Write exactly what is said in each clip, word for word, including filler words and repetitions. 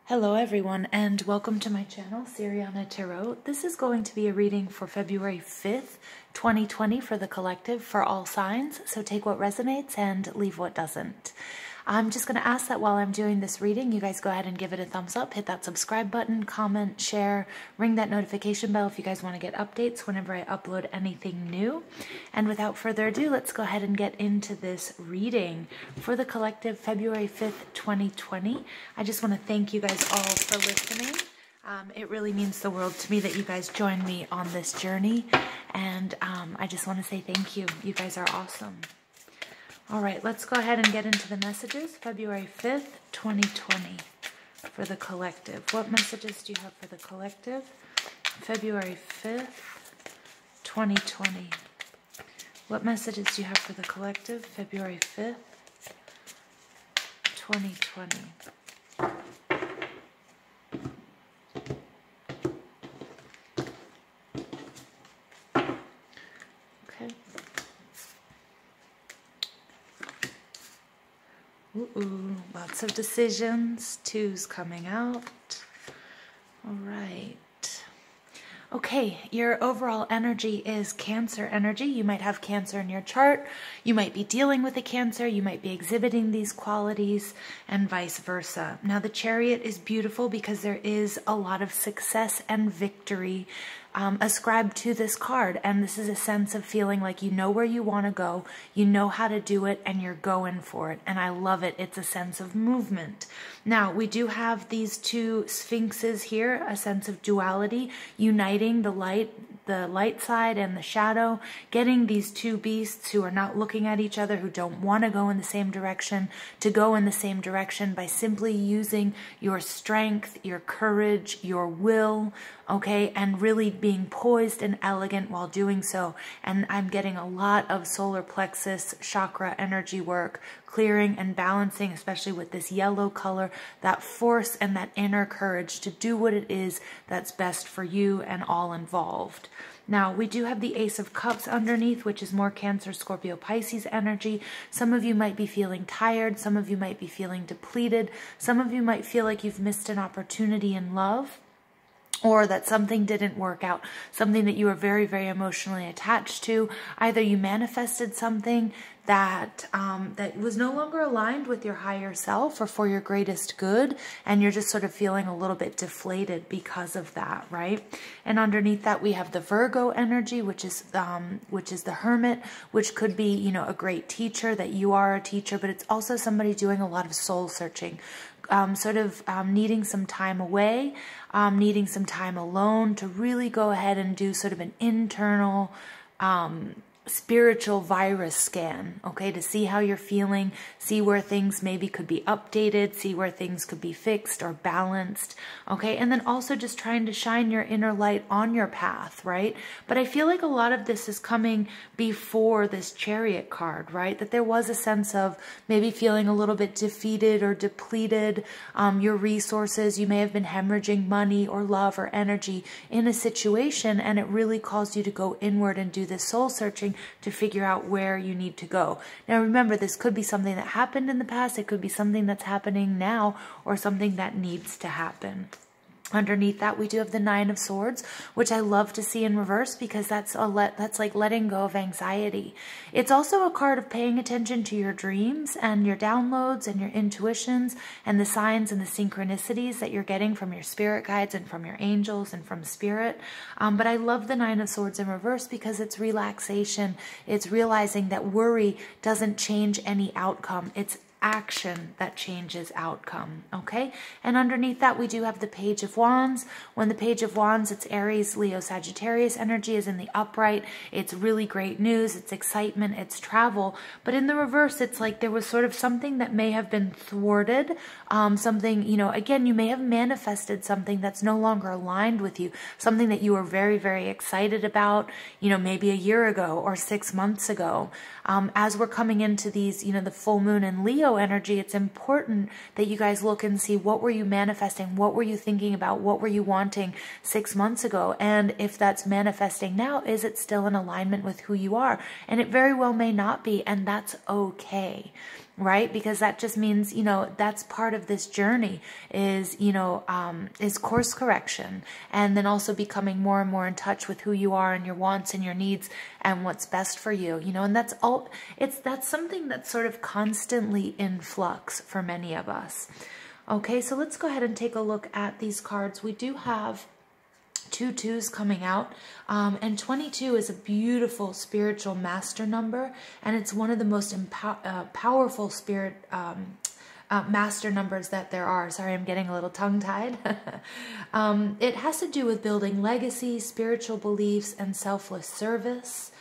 Hello everyone, and welcome to my channel, Siriana Tarot. This is going to be a reading for February fifth, twenty twenty for the collective for all signs, so take what resonates and leave what doesn't. I'm just going to ask that while I'm doing this reading, you guys go ahead and give it a thumbs up, hit that subscribe button, comment, share, ring that notification bell if you guys want to get updates whenever I upload anything new. And without further ado, let's go ahead and get into this reading for the collective February fifth, twenty twenty. I just want to thank you guys all for listening. Um, it really means the world to me that you guys join me on this journey, and um, I just want to say thank you. You guys are awesome. All right, let's go ahead and get into the messages. February fifth, twenty twenty for the collective. What messages do you have for the collective? February fifth, twenty twenty. What messages do you have for the collective? February fifth, twenty twenty. Okay. Ooh, lots of decisions. Two's coming out. All right. Okay, your overall energy is Cancer energy. You might have Cancer in your chart. You might be dealing with a Cancer. You might be exhibiting these qualities and vice versa. Now, the Chariot is beautiful because there is a lot of success and victory Um, ascribed to this card, and this is a sense of feeling like you know where you want to go, you know how to do it, and you're going for it, and I love it. It's a sense of movement. Now, we do have these two sphinxes here, a sense of duality, uniting the light the light side and the shadow, getting these two beasts who are not looking at each other, who don't want to go in the same direction, to go in the same direction by simply using your strength, your courage, your will, okay, and really being poised and elegant while doing so. And I'm getting a lot of solar plexus chakra energy work, clearing and balancing, especially with this yellow color, that force and that inner courage to do what it is that's best for you and all involved. Now, we do have the Ace of Cups underneath, which is more Cancer, Scorpio, Pisces energy. Some of you might be feeling tired. Some of you might be feeling depleted. Some of you might feel like you've missed an opportunity in love, or that something didn't work out, something that you were very, very emotionally attached to. Either you manifested something that um, that was no longer aligned with your higher self or for your greatest good, and you're just sort of feeling a little bit deflated because of that, right? And underneath that, we have the Virgo energy, which is um, which is the Hermit, which could be, you know, a great teacher, that you are a teacher, but it's also somebody doing a lot of soul searching. Um, sort of um, needing some time away, um, needing some time alone to really go ahead and do sort of an internal um, spiritual virus scan, okay, to see how you're feeling, see where things maybe could be updated, see where things could be fixed or balanced, okay, and then also just trying to shine your inner light on your path, right? But I feel like a lot of this is coming before this Chariot card, right? That there was a sense of maybe feeling a little bit defeated or depleted, um, your resources, you may have been hemorrhaging money or love or energy in a situation, and it really caused you to go inward and do this soul searching to figure out where you need to go. Now remember, this could be something that happened in the past, it could be something that's happening now, or something that needs to happen. Underneath that, we do have the Nine of Swords, which I love to see in reverse because that's a let that's like letting go of anxiety. It's also a card of paying attention to your dreams and your downloads and your intuitions and the signs and the synchronicities that you're getting from your spirit guides and from your angels and from spirit. Um, but I love the Nine of Swords in reverse because it's relaxation. It's realizing that worry doesn't change any outcome. It's action that changes outcome, okay? And underneath that, we do have the Page of Wands. When the Page of Wands, it's Aries, Leo, Sagittarius energy is in the upright. It's really great news, it's excitement, it's travel. But in the reverse, it's like there was sort of something that may have been thwarted, um, something, you know, again, you may have manifested something that's no longer aligned with you, something that you were very, very excited about, you know, maybe a year ago or six months ago. Um, as we're coming into these, you know, the full moon in Leo energy, it's important that you guys look and see, what were you manifesting? What were you thinking about? What were you wanting six months ago? And if that's manifesting now, is it still in alignment with who you are? And it very well may not be, and that's okay. right? Because that just means, you know, that's part of this journey is, you know, um, is course correction. And then also becoming more and more in touch with who you are and your wants and your needs and what's best for you, you know, and that's all, it's, that's something that's sort of constantly in flux for many of us. Okay, so let's go ahead and take a look at these cards. We do have two twos coming out, um, and twenty-two is a beautiful spiritual master number, and it's one of the most empow uh, powerful spirit um, uh, master numbers that there are. Sorry, I'm getting a little tongue-tied. um, it has to do with building legacy, spiritual beliefs, and selfless service.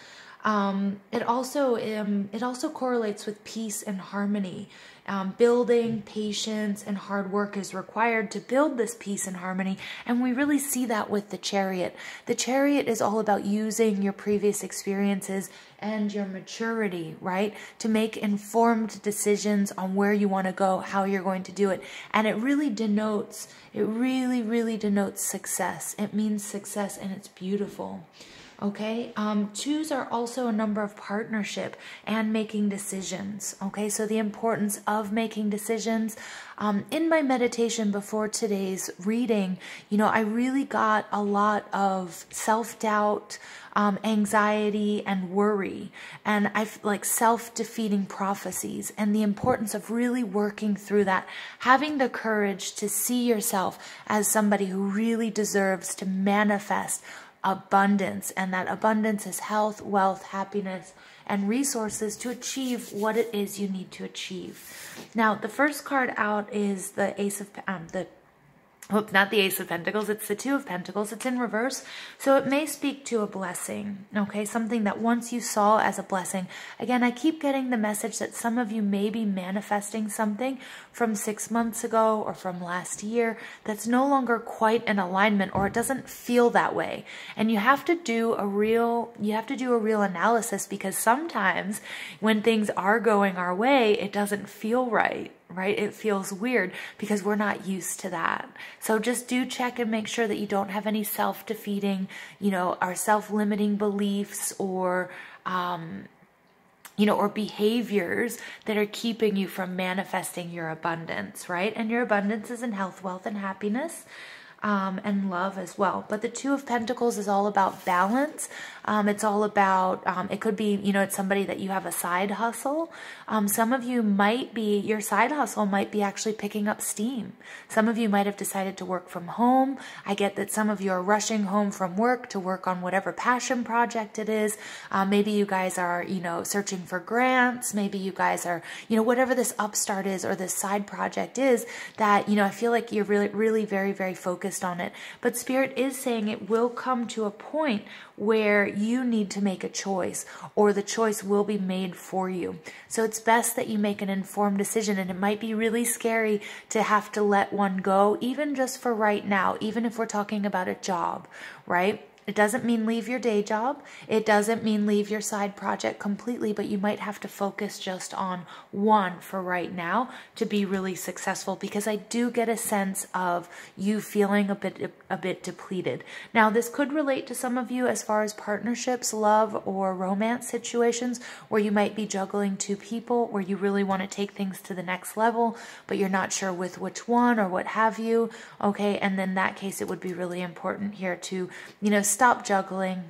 Um, it also um, it also correlates with peace and harmony. Um, building, patience, and hard work is required to build this peace and harmony, and we really see that with the Chariot. The Chariot is all about using your previous experiences and your maturity, right, to make informed decisions on where you want to go, how you're going to do it, and it really denotes, it really, really denotes success. It means success, and it's beautiful. Okay, um, twos are also a number of partnership and making decisions. Okay, so the importance of making decisions. Um, in my meditation before today's reading, you know, I really got a lot of self-doubt, um, anxiety, and worry, and I've like self-defeating prophecies, and the importance of really working through that, having the courage to see yourself as somebody who really deserves to manifest abundance, and that abundance is health, wealth, happiness, and resources to achieve what it is you need to achieve. Now, the first card out is the Ace of um, the Oh, not the Ace of Pentacles, it's the Two of Pentacles. It's in reverse, so it may speak to a blessing, okay? Something that once you saw as a blessing. Again, I keep getting the message that some of you may be manifesting something from six months ago or from last year that's no longer quite in alignment, or it doesn't feel that way. And you have to do a real, you have to do a real analysis, because sometimes when things are going our way, it doesn't feel right. Right? It feels weird because we're not used to that. So just do check and make sure that you don't have any self-defeating, you know, or self-limiting beliefs, or, um, you know, or behaviors that are keeping you from manifesting your abundance, right? And your abundance is in health, wealth, and happiness. Um, and love as well. But the Two of Pentacles is all about balance. Um, it's all about, um, it could be, you know, it's somebody that you have a side hustle. Um, some of you might be, your side hustle might be actually picking up steam. Some of you might have decided to work from home. I get that some of you are rushing home from work to work on whatever passion project it is. Um, maybe you guys are, you know, searching for grants. Maybe you guys are, you know, whatever this upstart is or this side project is that, you know, I feel like you're really, really very, very focused on it. But Spirit is saying it will come to a point where you need to make a choice, or the choice will be made for you. So it's best that you make an informed decision, and it might be really scary to have to let one go, even just for right now, even if we're talking about a job, right? It doesn't mean leave your day job. It doesn't mean leave your side project completely, but you might have to focus just on one for right now to be really successful, because I do get a sense of you feeling a bit a bit depleted. Now, this could relate to some of you as far as partnerships, love, or romance situations where you might be juggling two people, where you really want to take things to the next level, but you're not sure with which one or what have you. Okay, and in that case, it would be really important here to, you know, stop juggling.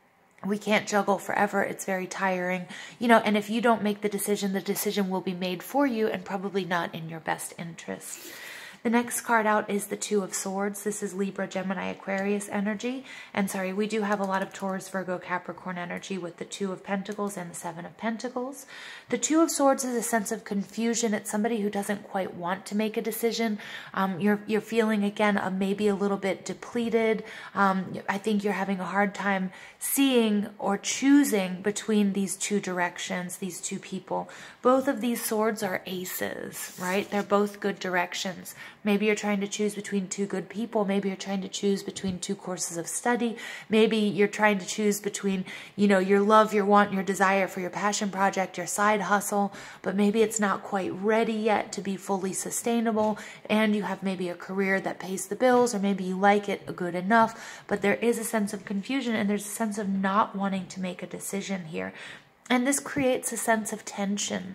We can't juggle forever. It's very tiring, you know, and if you don't make the decision, the decision will be made for you and probably not in your best interest. The next card out is the Two of Swords. This is Libra, Gemini, Aquarius energy. And sorry, we do have a lot of Taurus, Virgo, Capricorn energy with the Two of Pentacles and the Seven of Pentacles. The Two of Swords is a sense of confusion. It's somebody who doesn't quite want to make a decision. Um, you're, you're feeling, again, uh, maybe a little bit depleted. Um, I think you're having a hard time seeing or choosing between these two directions, these two people. Both of these swords are aces, right? They're both good directions. Maybe you're trying to choose between two good people. Maybe you're trying to choose between two courses of study. Maybe you're trying to choose between, you know, your love, your want, your desire for your passion project, your side hustle, but maybe it's not quite ready yet to be fully sustainable, and you have maybe a career that pays the bills, or maybe you like it good enough, but there is a sense of confusion, and there's a sense of not wanting to make a decision here. And this creates a sense of tension.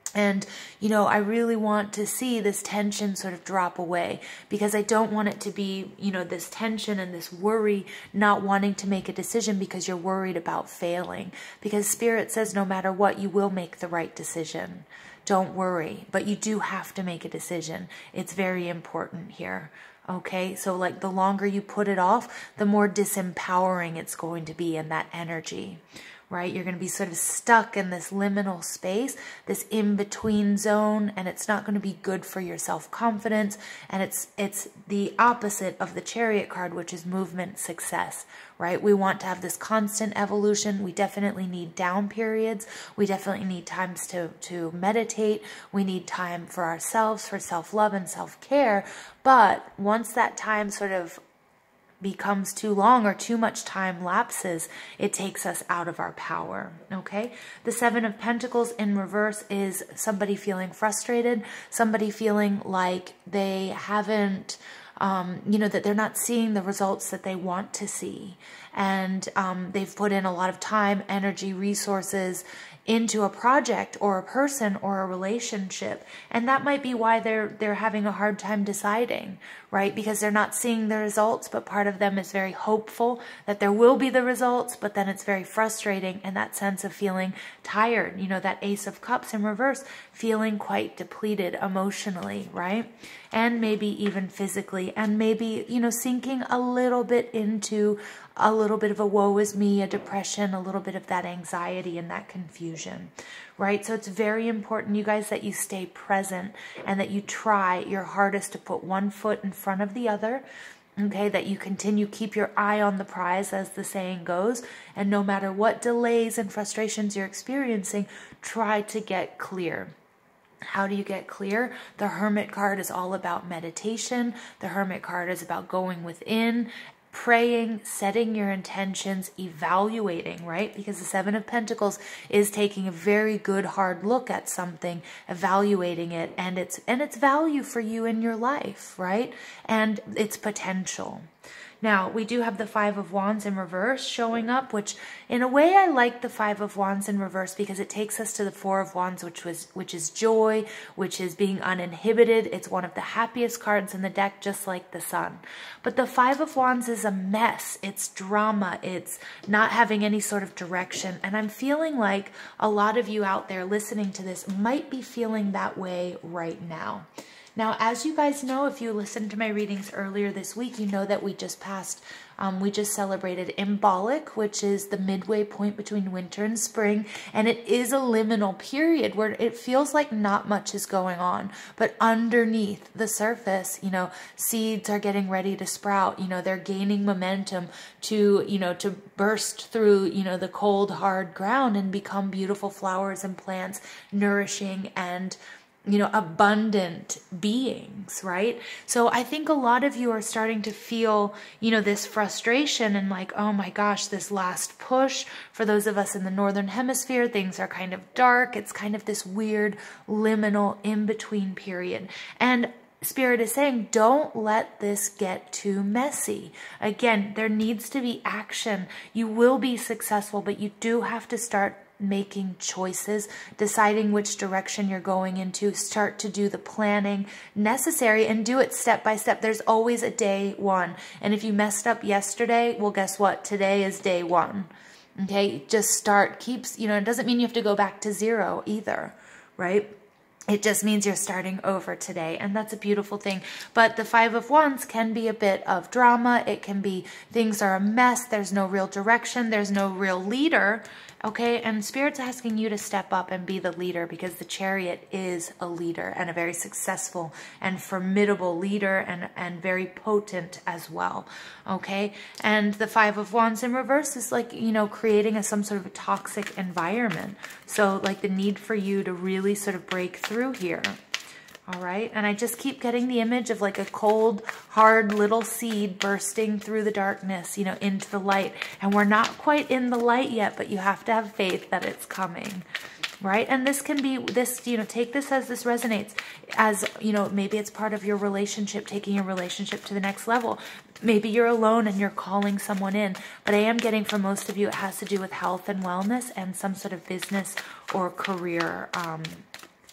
And, you know, I really want to see this tension sort of drop away, because I don't want it to be, you know, this tension and this worry, not wanting to make a decision because you're worried about failing. Because Spirit says no matter what, you will make the right decision. Don't worry, but you do have to make a decision. It's very important here. Okay, so like the longer you put it off, the more disempowering it's going to be in that energy. Right? You're going to be sort of stuck in this liminal space, this in-between zone, and it's not going to be good for your self-confidence. And it's it's the opposite of the Chariot card, which is movement success, right? We want to have this constant evolution. We definitely need down periods. We definitely need times to, to meditate. We need time for ourselves, for self-love and self-care. But once that time sort of becomes too long or too much time lapses, it takes us out of our power. Okay, the Seven of Pentacles in reverse is somebody feeling frustrated, somebody feeling like they haven't um, you know, that they're not seeing the results that they want to see, and um, they've put in a lot of time, energy, resources into a project or a person or a relationship. And that might be why they're they're having a hard time deciding, right? Because they're not seeing the results, but part of them is very hopeful that there will be the results, but then it's very frustrating, and that sense of feeling tired, you know, that Ace of Cups in reverse, feeling quite depleted emotionally, right? And maybe even physically, and maybe, you know, sinking a little bit into a little bit of a woe is me, a depression, a little bit of that anxiety and that confusion, right? So it's very important, you guys, that you stay present and that you try your hardest to put one foot in front of the other, okay? That you continue, keep your eye on the prize, as the saying goes, and no matter what delays and frustrations you're experiencing, try to get clear. How do you get clear? The Hermit card is all about meditation. The Hermit card is about going within, praying, setting your intentions, evaluating, right? Because the Seven of Pentacles is taking a very good hard look at something, evaluating it, and its and its value for you in your life, right? And its potential. Now, we do have the Five of Wands in reverse showing up, which in a way I like the Five of Wands in reverse because it takes us to the Four of Wands, which was which is joy, which is being uninhibited. It's one of the happiest cards in the deck, just like the Sun. But the Five of Wands is a mess. It's drama. It's not having any sort of direction. And I'm feeling like a lot of you out there listening to this might be feeling that way right now. Now, as you guys know, if you listened to my readings earlier this week, you know that we just passed, um, we just celebrated Imbolic, which is the midway point between winter and spring. And it is a liminal period where it feels like not much is going on. But underneath the surface, you know, seeds are getting ready to sprout. You know, they're gaining momentum to, you know, to burst through, you know, the cold, hard ground and become beautiful flowers and plants, nourishing and, you know, abundant beings, right? So I think a lot of you are starting to feel, you know, this frustration and like, oh my gosh, this last push. For those of us in the Northern Hemisphere, things are kind of dark. It's kind of this weird liminal in-between period. And Spirit is saying, don't let this get too messy. Again, there needs to be action. You will be successful, but you do have to start making choices, deciding which direction you're going into, start to do the planning necessary and do it step by step. There's always a day one. And if you messed up yesterday, well, guess what? Today is day one. Okay. Just start, keeps, you know, it doesn't mean you have to go back to zero either, right? It just means you're starting over today, and that's a beautiful thing. But the Five of Wands can be a bit of drama. It can be things are a mess. There's no real direction. There's no real leader. Okay, and Spirit's asking you to step up and be the leader, because the Chariot is a leader and a very successful and formidable leader, and, and very potent as well. Okay, and the Five of Wands in reverse is like, you know, creating a, some sort of a toxic environment. So like the need for you to really sort of break through here. All right, and I just keep getting the image of like a cold, hard little seed bursting through the darkness, you know, into the light. And we're not quite in the light yet, but you have to have faith that it's coming, right? And this can be this, you know, take this as this resonates, as, you know, maybe it's part of your relationship, taking your relationship to the next level. Maybe you're alone and you're calling someone in, but I am getting for most of you, it has to do with health and wellness and some sort of business or career um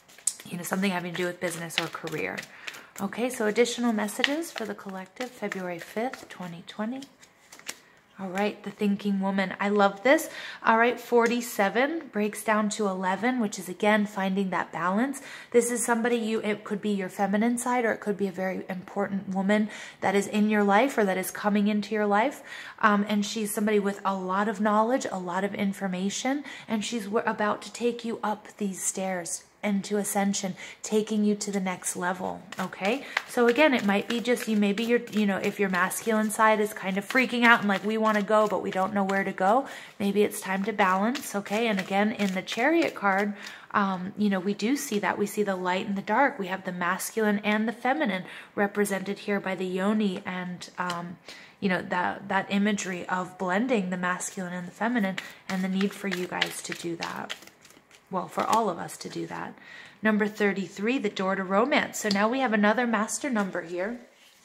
you know, something having to do with business or career. Okay, so additional messages for the collective, February fifth, twenty twenty. All right, the thinking woman. I love this. All right, forty-seven breaks down to eleven, which is, again, finding that balance. This is somebody you, it could be your feminine side, or it could be a very important woman that is in your life or that is coming into your life. Um, and she's somebody with a lot of knowledge, a lot of information, and she's about to take you up these stairs into ascension, taking you to the next level. Okay, so again, it might be just you, maybe you're, you know, if your masculine side is kind of freaking out and like, we want to go but we don't know where to go, maybe it's time to balance. Okay, and again, in the Chariot card, um you know, we do see that we see the light and the dark. We have the masculine and the feminine represented here by the yoni, and um you know, that that imagery of blending the masculine and the feminine, and the need for you guys to do that. Well, for all of us to do that. Number thirty-three, the door to romance. So now we have another master number here.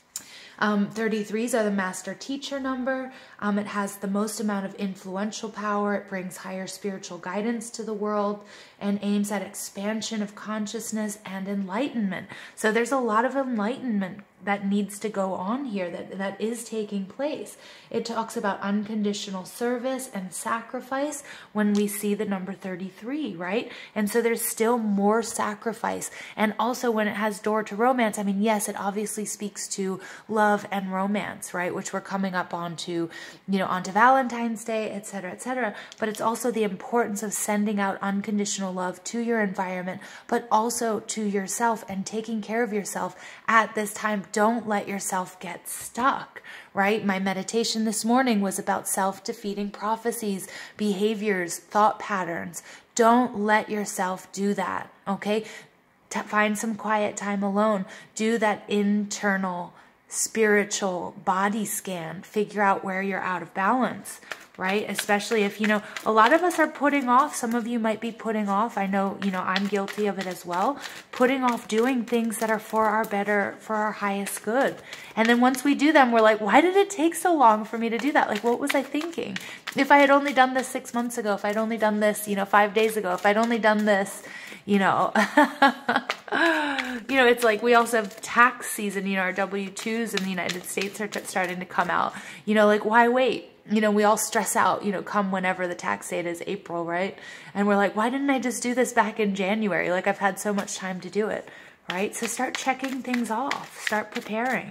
Um, thirty-threes are the master teacher number. Um, it has the most amount of influential power. It brings higher spiritual guidance to the world and aims at expansion of consciousness and enlightenment. So there's a lot of enlightenment that needs to go on here, that, that is taking place. It talks about unconditional service and sacrifice when we see the number thirty-three, right? And so there's still more sacrifice. And also when it has door to romance, I mean, yes, it obviously speaks to love and romance, right? Which we're coming up onto, you know, onto Valentine's Day, et cetera, et cetera. But it's also the importance of sending out unconditional love to your environment, but also to yourself, and taking care of yourself at this time. Don't let yourself get stuck, right? My meditation this morning was about self-defeating prophecies, behaviors, thought patterns. Don't let yourself do that, okay? T- find some quiet time alone. Do that internal spiritual body scan. Figure out where you're out of balance, right? Especially if, you know, a lot of us are putting off, some of you might be putting off, I know, you know, I'm guilty of it as well, putting off doing things that are for our better, for our highest good. And then once we do them, we're like, why did it take so long for me to do that? Like, what was I thinking? If I had only done this six months ago, if I'd only done this, you know, five days ago, if I'd only done this, you know, you know, it's like we also have tax season, you know, our W two's in the United States are starting to come out, you know, like, why wait? You know, we all stress out, you know, come whenever the tax date is, April, right? And we're like, why didn't I just do this back in January? Like, I've had so much time to do it, right? So start checking things off. Start preparing.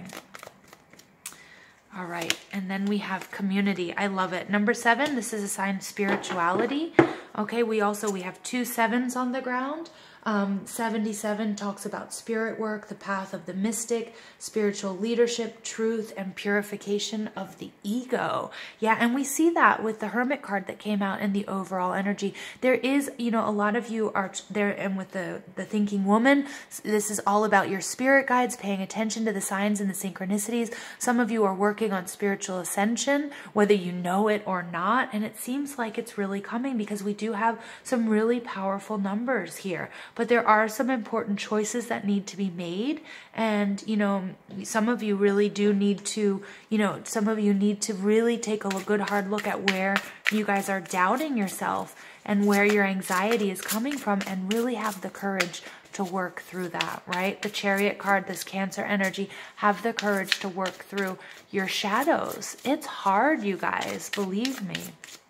All right. And then we have community. I love it. Number seven, this is a sign of spirituality. Okay. We also, we have two sevens on the ground. Um, seventy-seven talks about spirit work, the path of the mystic, spiritual leadership, truth, and purification of the ego. Yeah, and we see that with the Hermit card that came out in the overall energy. There is, you know, a lot of you are there, and with the, the thinking woman, this is all about your spirit guides, paying attention to the signs and the synchronicities. Some of you are working on spiritual ascension, whether you know it or not, and it seems like it's really coming because we do have some really powerful numbers here. But there are some important choices that need to be made. And, you know, some of you really do need to, you know, some of you need to really take a good hard look at where you guys are doubting yourself and where your anxiety is coming from, and really have the courage to work through that, right? The Chariot card, this Cancer energy, have the courage to work through your shadows. It's hard, you guys, believe me,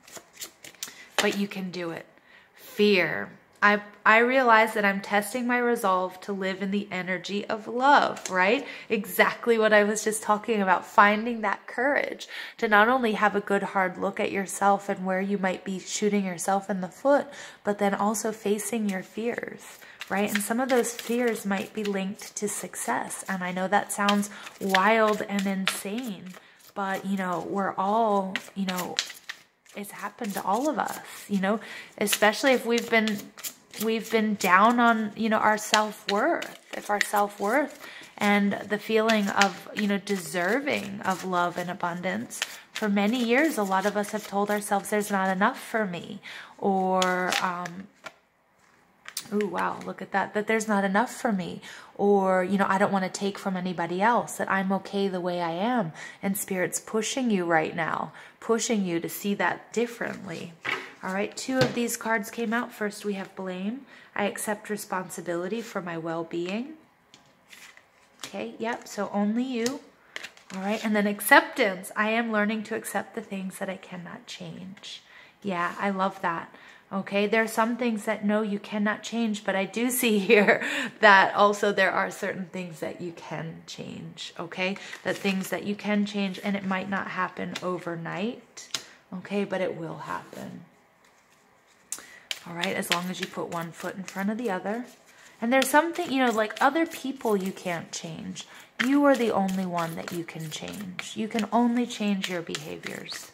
but you can do it. Fear. I, I realize that I'm testing my resolve to live in the energy of love, right? Exactly what I was just talking about, finding that courage to not only have a good hard look at yourself and where you might be shooting yourself in the foot, but then also facing your fears, right? And some of those fears might be linked to success. And I know that sounds wild and insane, but, you know, we're all, you know, it's happened to all of us, you know, especially if we've been, we've been down on, you know, our self-worth, if our self-worth and the feeling of, you know, deserving of love and abundance. For many years, a lot of us have told ourselves there's not enough for me, or, um, ooh, wow, look at that, that there's not enough for me, or, you know, I don't want to take from anybody else, that I'm okay the way I am. And Spirit's pushing you right now, pushing you to see that differently. All right, two of these cards came out. First, we have blame. I accept responsibility for my well-being. Okay, yep, so only you. All right, and then acceptance. I am learning to accept the things that I cannot change. Yeah, I love that. Okay, there are some things that no, you cannot change, but I do see here that also there are certain things that you can change, okay? That things that you can change, and it might not happen overnight, okay, but it will happen. All right, as long as you put one foot in front of the other. And there's something, you know, like other people you can't change. You are the only one that you can change. You can only change your behaviors.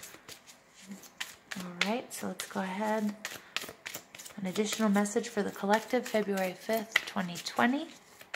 All right, so let's go ahead. An additional message for the collective, February fifth, twenty twenty.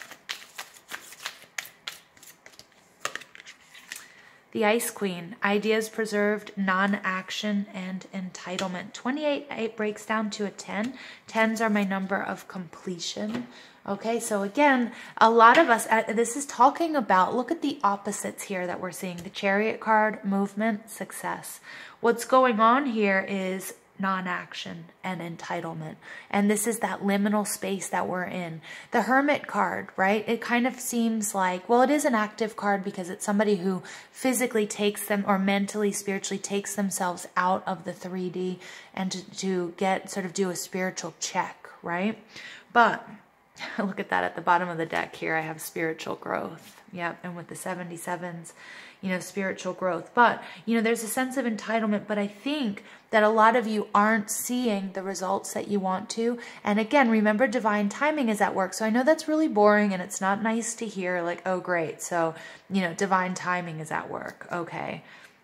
The Ice Queen, ideas preserved, non-action, and entitlement. twenty-eight, it breaks down to a ten. Tens are my number of completion. Okay, so again, a lot of us, this is talking about, look at the opposites here that we're seeing. The Chariot card, movement, success. What's going on here is non-action and entitlement. And this is that liminal space that we're in. The Hermit card, right? It kind of seems like, well, it is an active card because it's somebody who physically takes them or mentally, spiritually takes themselves out of the three D and to, to get, sort of do a spiritual check, right? But look at that at the bottom of the deck here. I have spiritual growth. Yep. And with the seventy-sevens, you know, spiritual growth. But, you know, there's a sense of entitlement, but I think that a lot of you aren't seeing the results that you want to. And again, remember, divine timing is at work. So I know that's really boring and it's not nice to hear, like, oh, great. So, you know, divine timing is at work. Okay.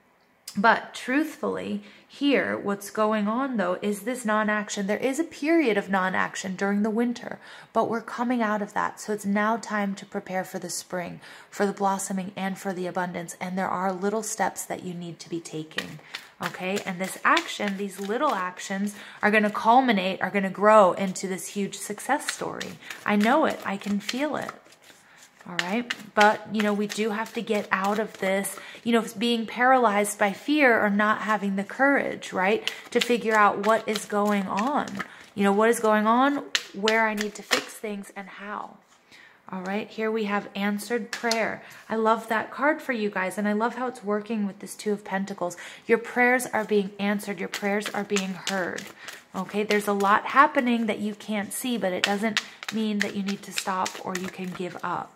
But truthfully, here, what's going on, though, is this non-action. There is a period of non-action during the winter, but we're coming out of that. So it's now time to prepare for the spring, for the blossoming, and for the abundance. And there are little steps that you need to be taking, okay? And this action, these little actions are going to culminate, are going to grow into this huge success story. I know it. I can feel it. All right. But, you know, we do have to get out of this, you know, being paralyzed by fear or not having the courage, right, to figure out what is going on, you know, what is going on, where I need to fix things and how. All right. Here we have answered prayer. I love that card for you guys. And I love how it's working with this Two of Pentacles. Your prayers are being answered. Your prayers are being heard. Okay. There's a lot happening that you can't see, but it doesn't mean that you need to stop or you can give up.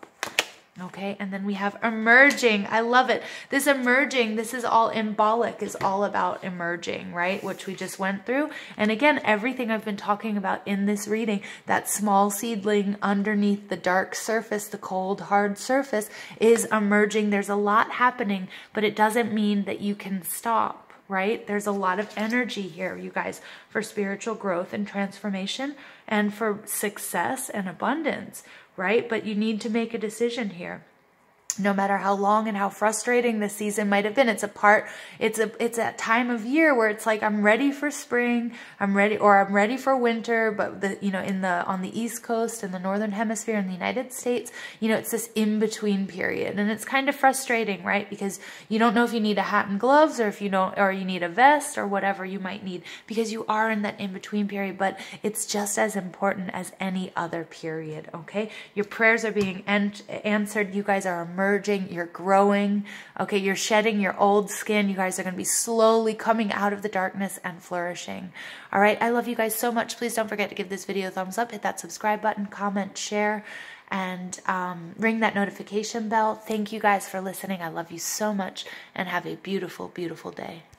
Okay, and then we have emerging. I love it. This emerging, this is all symbolic, is all about emerging, right? Which we just went through. And again, everything I've been talking about in this reading, that small seedling underneath the dark surface, the cold, hard surface, is emerging. There's a lot happening, but it doesn't mean that you can stop, right? There's a lot of energy here, you guys, for spiritual growth and transformation and for success and abundance, right? But you need to make a decision here. No matter how long and how frustrating the season might have been, it's a part, it's a, it's a time of year where it's like, I'm ready for spring, I'm ready, or I'm ready for winter, but the, you know, in the, on the East Coast, in the Northern Hemisphere, in the United States, you know, it's this in-between period. And it's kind of frustrating, right? Because you don't know if you need a hat and gloves or if you don't, or you need a vest or whatever you might need, because you are in that in-between period, but it's just as important as any other period, okay? Your prayers are being answered. You guys are emerging. You're growing, okay, you're shedding your old skin. You guys are going to be slowly coming out of the darkness and flourishing. All right, I love you guys so much. Please don't forget to give this video a thumbs up, hit that subscribe button, comment, share, and um, ring that notification bell. Thank you guys for listening. I love you so much, and have a beautiful, beautiful day.